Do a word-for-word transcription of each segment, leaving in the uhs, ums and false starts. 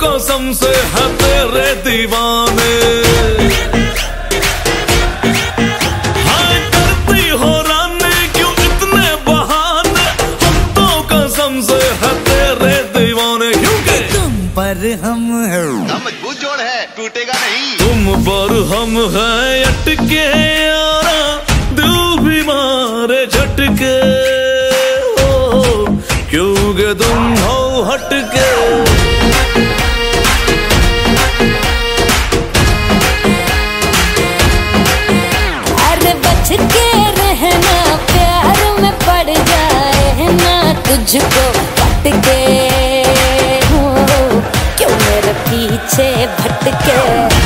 कसम से है तेरे दीवाने। हाय करती हो रानी क्यों इतने बहाने, हम तो कसम से है तेरे दीवाने। क्योंकि तुम पर हम है, मजबूत जोड़ है, टूटेगा नहीं। तुम पर हम है अटके यारा, दिल भी मारे झटके हो, क्योंकि तुम हो हटके। अरे बच के रहना, प्यार में पड़ जाए ना तुझको भटके हो, क्यों मेरे पीछे भटके।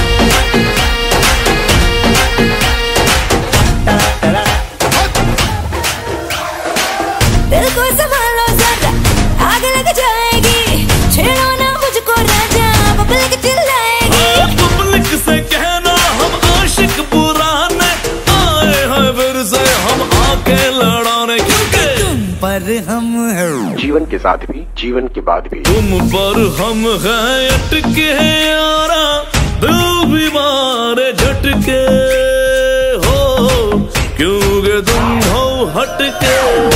दिल को संभालो जरा, आग लग जाएगी, छेड़ो ना मुझको राजा, पब्लिक चिल्लाएगी। पब्लिक से कहना हम आशिक पुराने, आए हैं फिर से हम आके लड़ाने। क्योंकि तुम पर हम है, जीवन के साथ भी जीवन के बाद भी। तुम पर हम हैं अटके यारा, दिल भी मारे झटके हो, क्योंकि तुम हो हटके।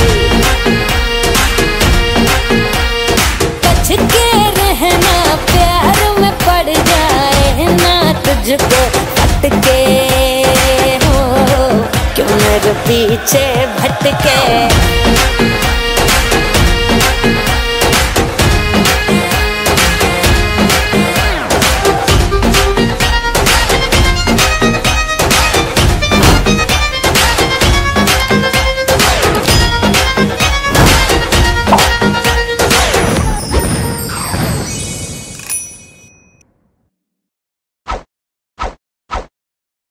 बच के रहना, प्यार में पड़ जाए ना तुझको भटके हो, क्यों मेरे पीछे भटके।